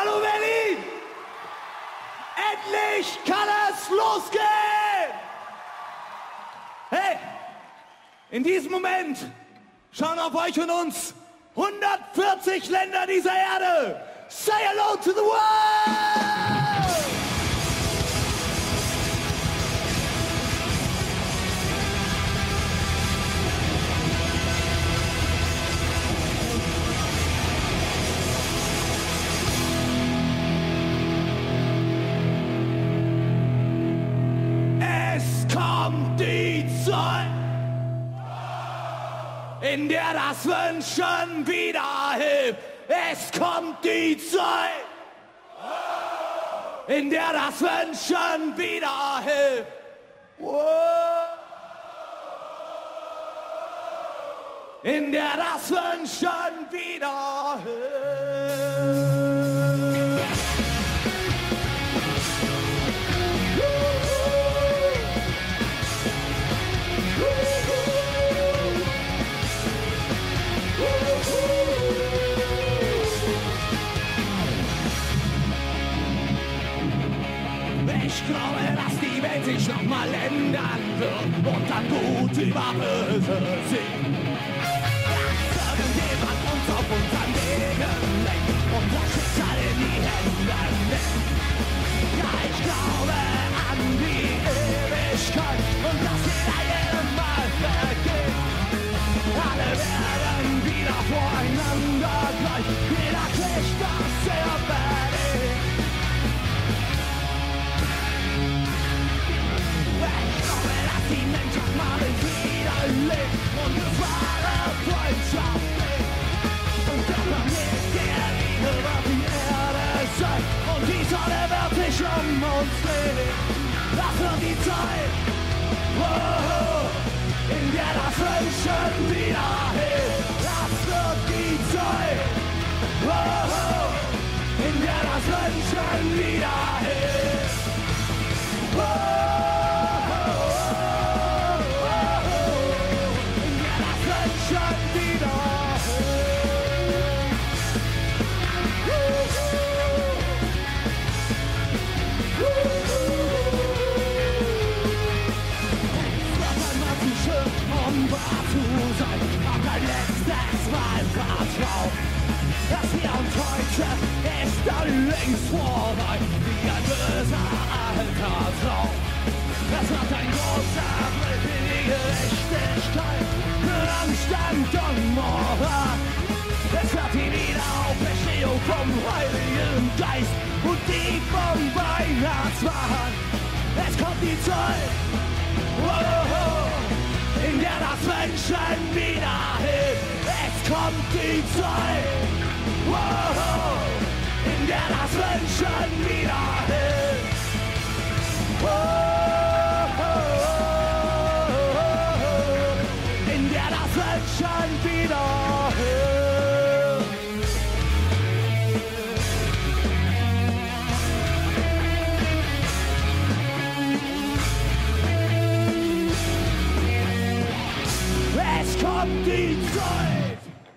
Hallo Berlin! Endlich kann es losgehen! Hey, in diesem Moment schauen auf euch und uns 140 Länder dieser Erde. Say hello to the world! Die Zeit, in der das Wünschen wieder hilft. Es kommt die Zeit, in der das Wünschen wieder hilft. In der das Wünschen wieder hilft. Ich glaube, dass die Welt sich nochmal ändern wird und dann gut über Böse sieht. Dass irgendjemand uns auf unseren Wegen lenkt und das Schicksal in die Hände nimmt. Ja, ich glaube an die Ewigkeit und dass jeder jedem Mal vergeht. Alle werden wieder voreinander gleich, jeder kriegt das er verdient. Die Menschheit mal wieder lebt und es wahre Freundschaft lebt. Und der Planet der Liebe wird die Erde sein und die Sonne wird sich uns drehen. Das wird die Zeit, in der das Wünschen wieder hilft. Das wird die Zeit, in der das Wünschen wieder hilft. Das hier und heute ist dann längst vorbei, wie ein böser alter Traum. Es wird ein großer Blick in die Gerechtigkeit, für Anstand und Moral. Es wird die Wiederauferstehung vom Heiligen Geist und die vom Weihnachtsmann. Es kommt die Zeit, in der das Menschen wieder hilft. Es kommt die Zeit, in der das Wünschen wieder hilft. In der das Wünschen wieder hilft. Es kommt die Zeit,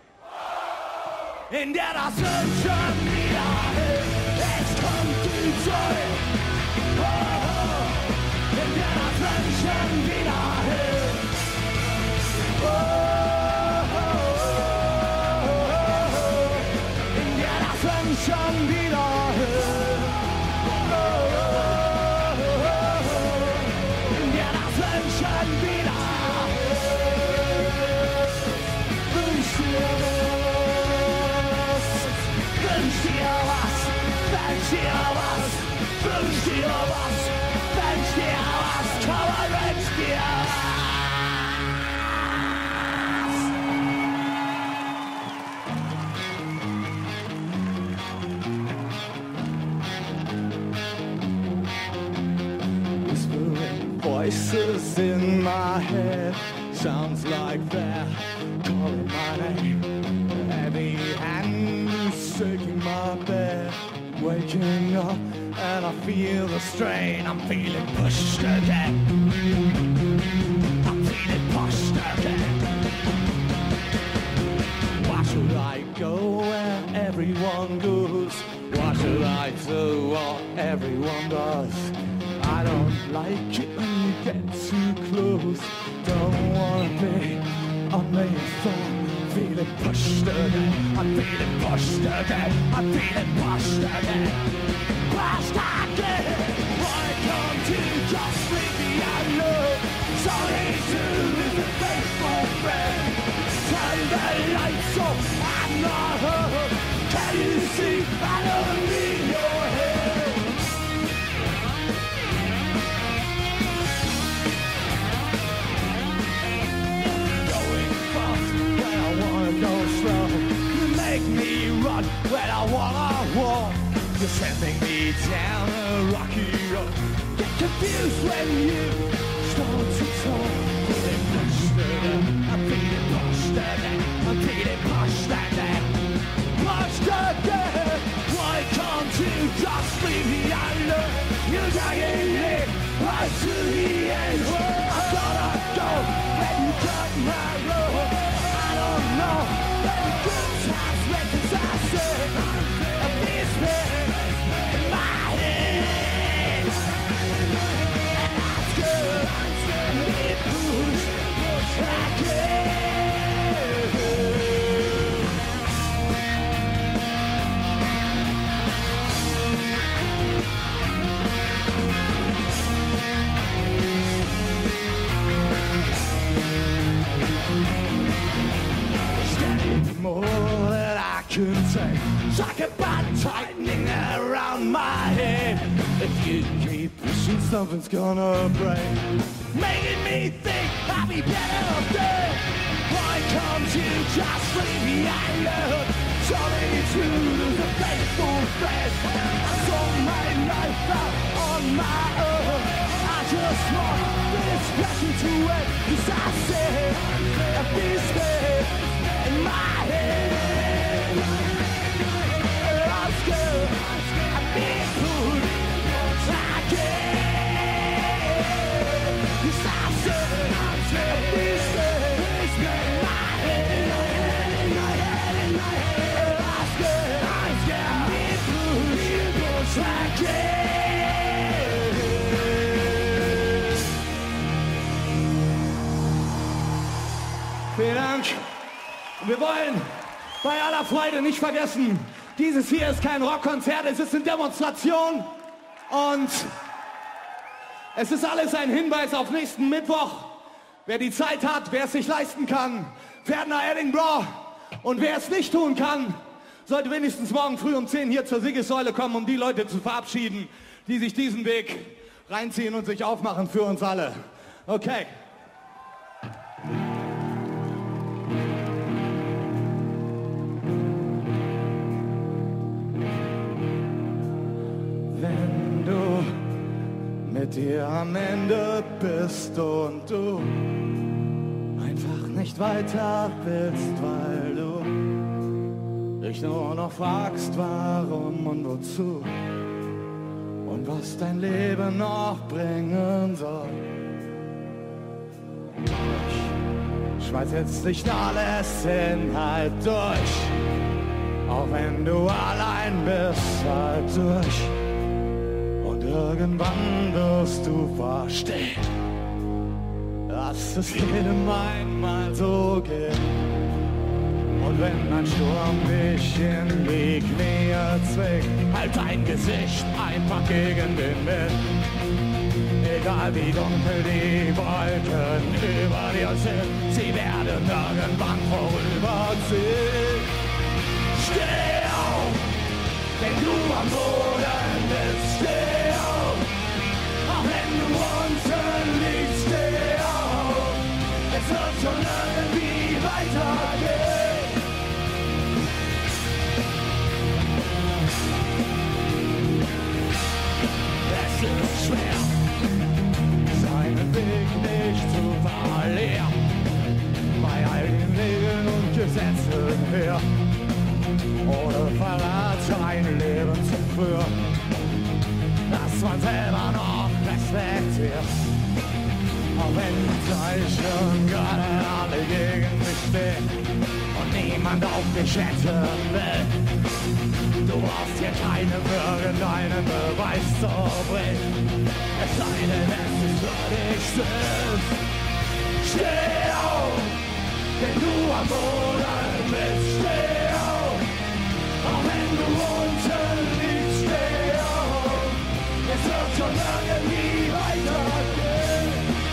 in der das Wünschen wieder hilft. Es kommt die Zeit, in der das Wünschen wieder hilft. In der das Wünschen wieder hilft. In der das Wünschen wieder hilft. Wünsch dir was, wünsch dir was, wünsch dir was, wünsch dir was, wünsch dir was, komm und wünsch dir was. Whispering voices in my head, sounds like they're calling my name. Heavy hands shaking my bed, waking up and I feel the strain. I'm feeling pushed again. I'm feeling pushed again. Why should I go where everyone goes? Why should to what everyone does. I don't like it when you get too close. Don't wanna be on the phone. Feeling pushed again. I'm feeling pushed again. I'm feeling pushed again. Pushed again. Why can't you just leave me alone? Sorry to lose a faithful friend. Turn the lights off. I'm not home. Can you see? I don't need your help. Going fast when I wanna go slow. You make me run when I wanna walk. You're sending me down a rocky road. Get confused when you start to talk. Feeling pushed again. I'm feeling pushed again. I'm feeling pushed again. Pushed again. Why can't you just leave me alone? You're dragging me right to the end. I gotta go when you cut my road. I don't know when the good times went as I said. And this man in my head. And that's good. And it pushed again. More than I can take. It's like a bad tightening around my head. If you keep pushing, something's gonna break. Making me think I'll be better off dead. Why can't you just leave me alone? Sorry to lose a faithful friend. I saw my life out on my own. I just want this passion to end. 'Cause I said, I've been scared in my head. I'm scared, I've been pushed again. 'Cause I said, I've been scared in my head. I'm scared, I've been pushed again. Vielen Dank. Wir wollen bei aller Freude nicht vergessen, dieses hier ist kein Rockkonzert, es ist eine Demonstration und es ist alles ein Hinweis auf nächsten Mittwoch. Wer die Zeit hat, wer es sich leisten kann, fährt nach Edinburgh und wer es nicht tun kann, sollte wenigstens morgen früh um 10 hier zur Siegessäule kommen, um die Leute zu verabschieden, die sich diesen Weg reinziehen und sich aufmachen für uns alle. Okay. Wenn du mit dir am Ende bist und du einfach nicht weiter willst, weil du dich nur noch fragst, warum und wozu und was dein Leben noch bringen soll. Ich schmeiß jetzt nicht alles in halt durch, auch wenn du allein bist, halt durch. Und irgendwann wirst du verstehen, dass es jedem einmal so geht. Und wenn ein Sturm dich in die Knie zwingt, halt dein Gesicht einfach gegen den Wind. Egal wie dunkel die Wolken über dir sind, sie werden irgendwann vorüberziehen. Steh auf, wenn du am Boden bist, steh auf. Auch wenn du unten liegst, steh auf. Es wird schon irgendwie weitergehen. Es ist schwer, seinen Weg nicht zu verlieren, bei all den Regeln und Gesetzen her, ohne Verrat ein Leben zu führen, das man selber noch respektiert. Auch wenn die Zeichen gerade alle gegen mich stehen und niemand niemand auf dich hätte will. Du brauchst hier keinem irgendeinen Beweis zu bringen, es sei denn, es ist für dich selbst. Steh auf, denn du am Boden bist, steh auf, auch wenn du unten liegst, steh auf, es wird schon irgendwie weitergehen.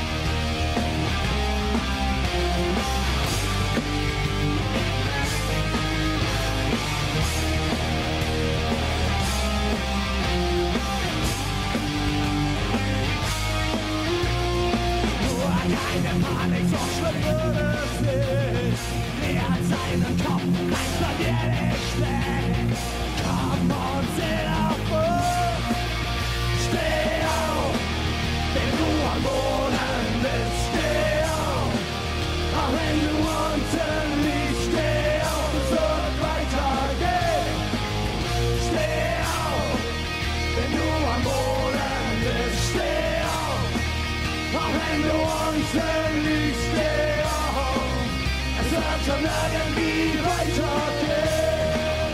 Keine Panik, so schlimm würde es nicht. Er hat seinen Kopf, reißt an dir nicht schlecht. Komm und seh auf uns. Steh auf, wenn du am Boden bist. Steh auf, auch wenn du unten liegst. Steh auf, es wird weitergehen. Steh auf, wenn du am Boden bist. Steh auf, auch wenn du unten liegst, steh auf, es wird schon irgendwie weitergehen.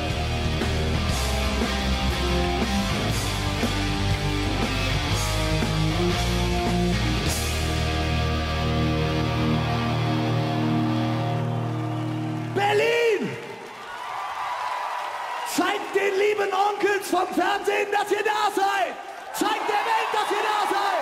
Berlin! Zeigt den lieben Onkels vom Fernsehen, dass ihr da seid! Zeigt der Welt, dass ihr da seid!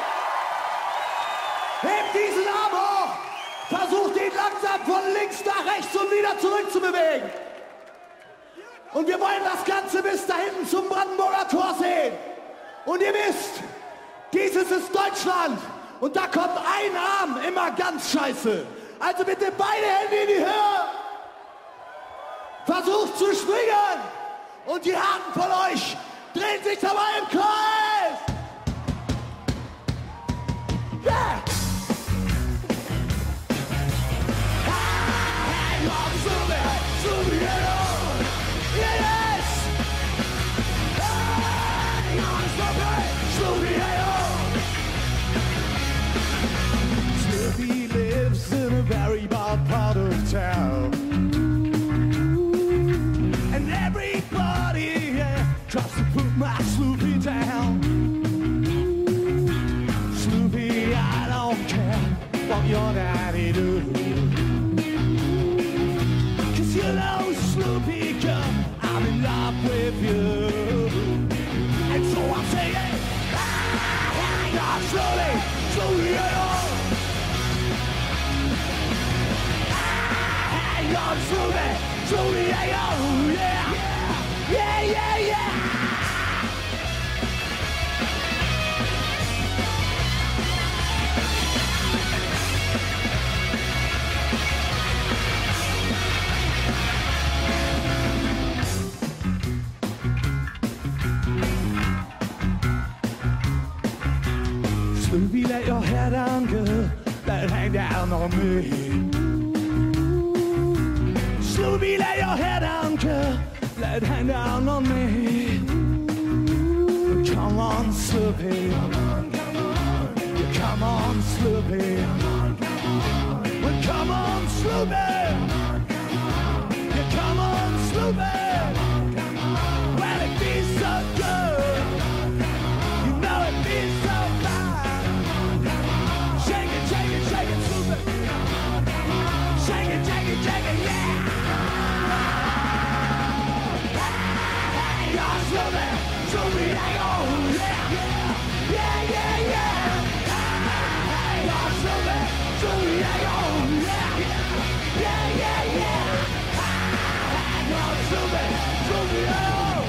Hebt diesen Arm hoch! Versucht ihn langsam von links nach rechts und wieder zurückzubewegen. Und wir wollen das Ganze bis da hinten zum Brandenburger Tor sehen. Und ihr wisst, dieses ist Deutschland. Und da kommt ein Arm immer ganz scheiße. Also bitte beide Hände in die Höhe. Versucht zu springen. Und die Harten von euch drehen sich dabei im Kreis. Yeah! Snoopy lives in a very bad part of town, and everybody tries to put my Snoopy down. Snoopy, I don't care what your daddy do. You know, Snoopy, girl, I'm in love with you. And so I'm saying, ah, slowly, slowly, ah, slowly, slowly, yeah, yeah, yeah, yeah. Snoopy, let your hair down, girl, let it hang down on me. Snoopy, let your hair down, girl, let it hang down on me. Come on, Snoopy, come on, come on. Come on, Snoopy, come on, come on. Come on, Snoopy, come on, Snoopy. Well, it feels so good, you know it feels so fine. Shake it, Snoopy. Shake it, yeah. Hey, Snoopy, Snoopy, hang on, yeah, yeah, yeah, yeah. Hey, Snoopy, Snoopy, hang on, yeah, yeah, yeah, yeah. Hey, Snoopy, Snoopy, hang on.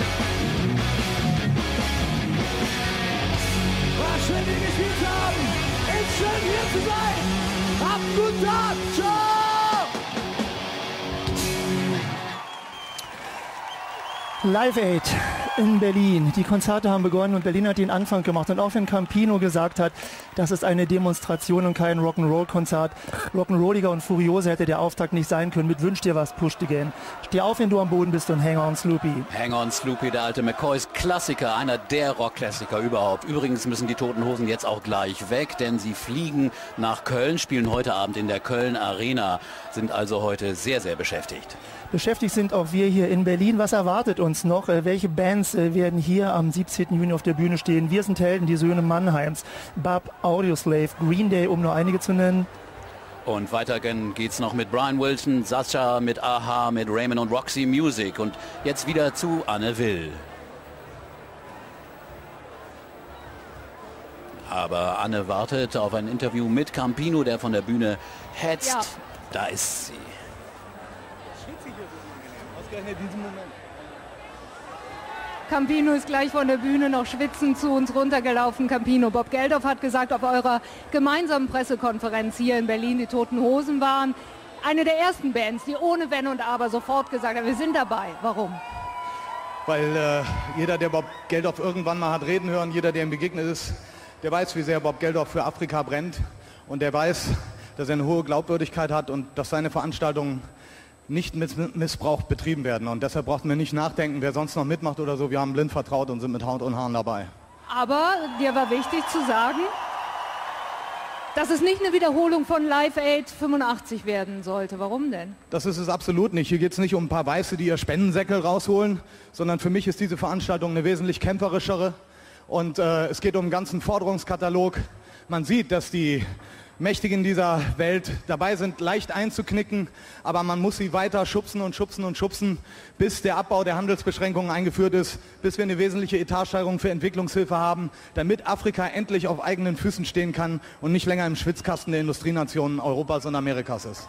War schön, wie gespielt haben. Ist schön, hier zu sein. Habt einen guten Tag. Ciao. Live Aid in Berlin. Die Konzerte haben begonnen und Berlin hat den Anfang gemacht. Und auch wenn Campino gesagt hat, das ist eine Demonstration und kein Rock'n'Roll-Konzert, rock'n'rolliger und furioser hätte der Auftakt nicht sein können. Mit Wünsch dir was, Push Again. Steh auf, wenn du am Boden bist und Hang on, Sloopy. Hang on, Sloopy, der alte McCoys Klassiker, einer der Rockklassiker überhaupt. Übrigens müssen die Toten Hosen jetzt auch gleich weg, denn sie fliegen nach Köln, spielen heute Abend in der Köln Arena, sind also heute sehr, sehr beschäftigt. Beschäftigt sind auch wir hier in Berlin. Was erwartet uns noch? Welche Bands werden hier am 17. Juni auf der Bühne stehen? Wir sind Helden, die Söhne Mannheims, Bab, Audioslave, Green Day, um nur einige zu nennen. Und weiter geht's noch mit Brian Wilson, Sascha, mit Aha, mit Raymond und Roxy Music. Und jetzt wieder zu Anne Will. Aber Anne wartet auf ein Interview mit Campino, der von der Bühne hetzt. Ja. Da ist sie. Campino ist gleich von der Bühne noch schwitzend zu uns runtergelaufen. Campino, Bob Geldof hat gesagt, auf eurer gemeinsamen Pressekonferenz hier in Berlin die Toten Hosen waren eine der ersten Bands, die ohne Wenn und Aber sofort gesagt haben, wir sind dabei. Warum? Weil jeder, der Bob Geldof irgendwann mal hat reden hören, jeder, der ihm begegnet ist, der weiß, wie sehr Bob Geldof für Afrika brennt. Und der weiß, dass er eine hohe Glaubwürdigkeit hat und dass seine Veranstaltungen nicht mit Missbrauch betrieben werden. Und deshalb brauchten wir nicht nachdenken, wer sonst noch mitmacht oder so. Wir haben blind vertraut und sind mit Haut und Haaren dabei. Aber dir war wichtig zu sagen, dass es nicht eine Wiederholung von Live Aid 85 werden sollte. Warum denn? Das ist es absolut nicht. Hier geht es nicht um ein paar Weiße, die ihr Spendensäckel rausholen, sondern für mich ist diese Veranstaltung eine wesentlich kämpferischere. Und es geht um einen ganzen Forderungskatalog. Man sieht, dass die Mächtigen dieser Welt dabei sind, leicht einzuknicken, aber man muss sie weiter schubsen und schubsen und schubsen, bis der Abbau der Handelsbeschränkungen eingeführt ist, bis wir eine wesentliche Etatsteigerung für Entwicklungshilfe haben, damit Afrika endlich auf eigenen Füßen stehen kann und nicht länger im Schwitzkasten der Industrienationen Europas und Amerikas ist.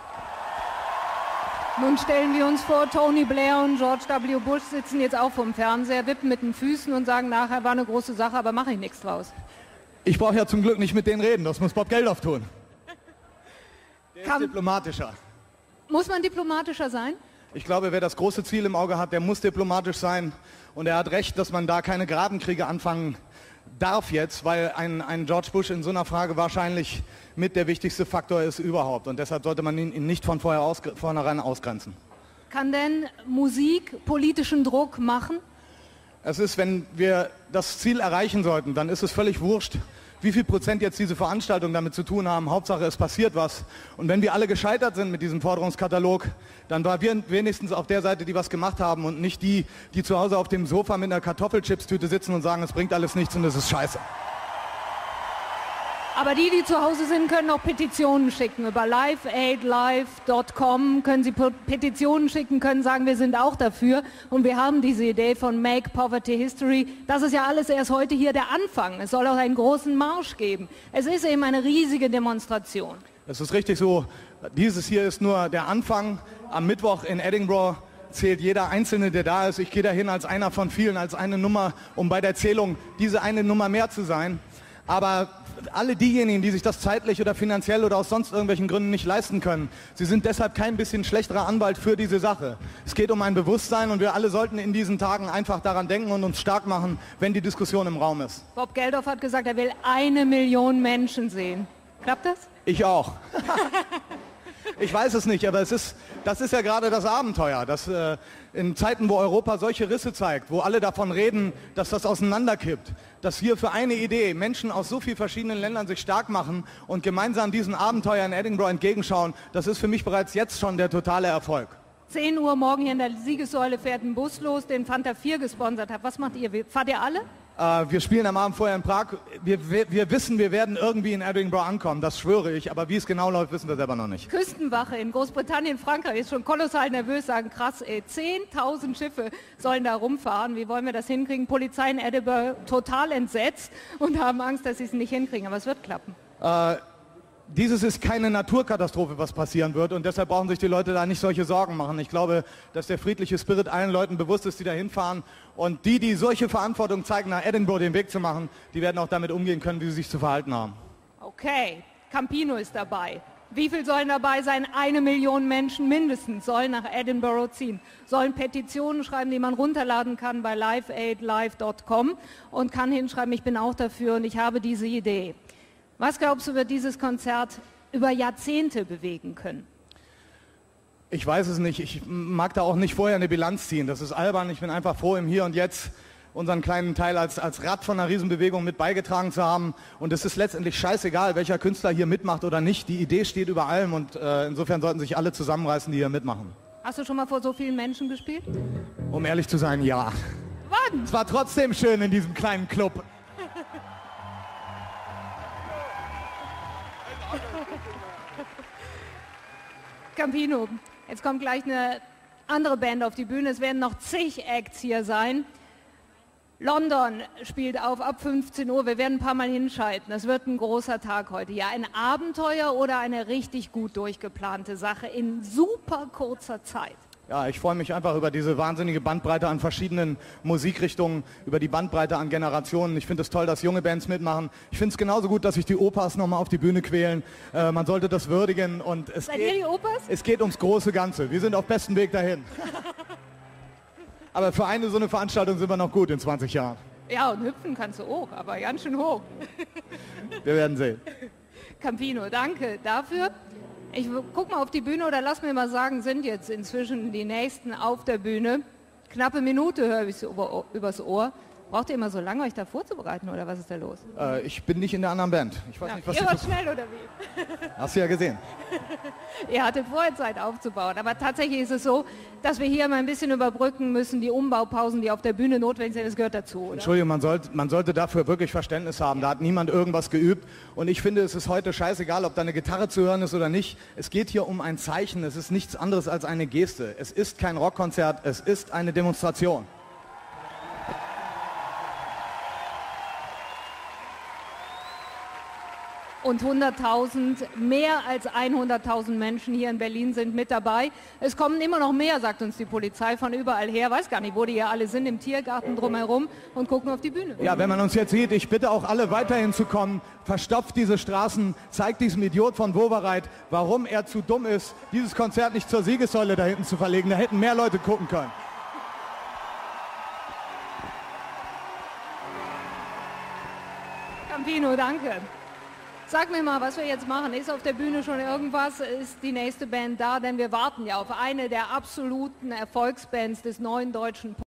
Nun stellen wir uns vor, Tony Blair und George W. Bush sitzen jetzt auch vorm Fernseher, wippen mit den Füßen und sagen, nachher war eine große Sache, aber mache ich nichts draus. Ich brauche ja zum Glück nicht mit denen reden, das muss Bob Geldof tun. Der ist diplomatischer. Muss man diplomatischer sein? Ich glaube, wer das große Ziel im Auge hat, der muss diplomatisch sein. Und er hat recht, dass man da keine Grabenkriege anfangen darf jetzt, weil ein George Bush in so einer Frage wahrscheinlich mit der wichtigste Faktor ist überhaupt. Und deshalb sollte man ihn nicht von vornherein ausgrenzen. Kann denn Musik politischen Druck machen? Es ist, wenn wir das Ziel erreichen sollten, dann ist es völlig wurscht, wie viel Prozent jetzt diese Veranstaltungen damit zu tun haben. Hauptsache, es passiert was. Und wenn wir alle gescheitert sind mit diesem Forderungskatalog, dann waren wir wenigstens auf der Seite, die was gemacht haben und nicht die, die zu Hause auf dem Sofa mit einer Kartoffelchipstüte sitzen und sagen, es bringt alles nichts und es ist scheiße. Aber die zu Hause sind, können auch Petitionen schicken. Über liveaidlive.com können sie Petitionen schicken, können sagen, wir sind auch dafür. Und wir haben diese Idee von Make Poverty History. Das ist ja alles erst heute hier der Anfang. Es soll auch einen großen Marsch geben. Es ist eben eine riesige Demonstration. Es ist richtig so. Dieses hier ist nur der Anfang. Am Mittwoch in Edinburgh zählt jeder Einzelne, der da ist. Ich gehe dahin als einer von vielen, als eine Nummer, um bei der Zählung diese eine Nummer mehr zu sein. Aber alle diejenigen, die sich das zeitlich oder finanziell oder aus sonst irgendwelchen Gründen nicht leisten können, sie sind deshalb kein bisschen schlechterer Anwalt für diese Sache. Es geht um ein Bewusstsein und wir alle sollten in diesen Tagen einfach daran denken und uns stark machen, wenn die Diskussion im Raum ist. Bob Geldof hat gesagt, er will 1 Million Menschen sehen. Klappt das? Ich auch. Ich weiß es nicht, aber das ist ja gerade das Abenteuer, dass in Zeiten, wo Europa solche Risse zeigt, wo alle davon reden, dass das auseinanderkippt, dass hier für eine Idee Menschen aus so vielen verschiedenen Ländern sich stark machen und gemeinsam diesen Abenteuer in Edinburgh entgegenschauen, das ist für mich bereits jetzt schon der totale Erfolg. 10 Uhr morgen hier in der Siegessäule fährt ein Bus los, den Fanta 4 gesponsert hat. Was macht ihr? Fahrt ihr alle? Wir spielen am Abend vorher in Prag. Wir wissen, wir werden irgendwie in Edinburgh ankommen, das schwöre ich. Aber wie es genau läuft, wissen wir selber noch nicht. Küstenwache in Großbritannien, Frankreich ist schon kolossal nervös, sagen krass, 10.000 Schiffe sollen da rumfahren. Wie wollen wir das hinkriegen? Polizei in Edinburgh total entsetzt und haben Angst, dass sie es nicht hinkriegen. Aber es wird klappen. Dieses ist keine Naturkatastrophe, was passieren wird und deshalb brauchen sich die Leute da nicht solche Sorgen machen. Ich glaube, dass der friedliche Spirit allen Leuten bewusst ist, die da hinfahren und die solche Verantwortung zeigen, nach Edinburgh den Weg zu machen, die werden auch damit umgehen können, wie sie sich zu verhalten haben. Okay, Campino ist dabei. Wie viel sollen dabei sein? 1 Million Menschen mindestens sollen nach Edinburgh ziehen, sollen Petitionen schreiben, die man runterladen kann bei liveaidlive.com und kann hinschreiben, ich bin auch dafür und ich habe diese Idee. Was glaubst du, wird dieses Konzert über Jahrzehnte bewegen können? Ich weiß es nicht. Ich mag da auch nicht vorher eine Bilanz ziehen. Das ist albern. Ich bin einfach froh, im Hier und Jetzt unseren kleinen Teil als Rad von einer Riesenbewegung mit beigetragen zu haben. Und es ist letztendlich scheißegal, welcher Künstler hier mitmacht oder nicht. Die Idee steht über allem und insofern sollten sich alle zusammenreißen, die hier mitmachen. Hast du schon mal vor so vielen Menschen gespielt? Um ehrlich zu sein, ja. Wann? Es war trotzdem schön in diesem kleinen Club. Campino, jetzt kommt gleich eine andere Band auf die Bühne. Es werden noch zig Acts hier sein. London spielt auf ab 15 Uhr. Wir werden ein paar Mal hinschalten. Das wird ein großer Tag heute. Ja, ein Abenteuer oder eine richtig gut durchgeplante Sache in super kurzer Zeit? Ja, ich freue mich einfach über diese wahnsinnige Bandbreite an verschiedenen Musikrichtungen, über die Bandbreite an Generationen. Ich finde es toll, dass junge Bands mitmachen. Ich finde es genauso gut, dass sich die Opas nochmal auf die Bühne quälen. Man sollte das würdigen. Und Seid ihr die Opas? Es geht ums große Ganze. Wir sind auf bestem Weg dahin. Aber für so eine Veranstaltung sind wir noch gut in 20 Jahren. Ja, und hüpfen kannst du auch, aber ganz schön hoch. Wir werden sehen. Campino, danke dafür. Ich guck mal auf die Bühne oder lass mir mal sagen, sind jetzt inzwischen die Nächsten auf der Bühne. Knappe Minute höre ich so übers Ohr. Braucht ihr immer so lange, euch da vorzubereiten oder was ist da los? Ich bin nicht in der anderen Band. Ich weiß nicht, was ihr wart schnell oder wie? Hast du ja gesehen. Ihr hattet vorher Zeit aufzubauen, aber tatsächlich ist es so, dass wir hier mal ein bisschen überbrücken müssen, die Umbaupausen, die auf der Bühne notwendig sind, das gehört dazu, oder? Entschuldigung, man sollte dafür wirklich Verständnis haben. Da hat niemand irgendwas geübt und ich finde, es ist heute scheißegal, ob da eine Gitarre zu hören ist oder nicht. Es geht hier um ein Zeichen, es ist nichts anderes als eine Geste. Es ist kein Rockkonzert, es ist eine Demonstration. Und 100.000, mehr als 100.000 Menschen hier in Berlin sind mit dabei. Es kommen immer noch mehr, sagt uns die Polizei, von überall her. Weiß gar nicht, wo die hier alle sind, im Tiergarten drumherum und gucken auf die Bühne. Ja, wenn man uns jetzt sieht, ich bitte auch alle weiterhin zu kommen. Verstopft diese Straßen, zeigt diesem Idiot von Wowereit, warum er zu dumm ist, dieses Konzert nicht zur Siegessäule da hinten zu verlegen. Da hätten mehr Leute gucken können. Campino, danke. Sag mir mal, was wir jetzt machen. Ist auf der Bühne schon irgendwas? Ist die nächste Band da? Denn wir warten ja auf eine der absoluten Erfolgsbands des neuen deutschen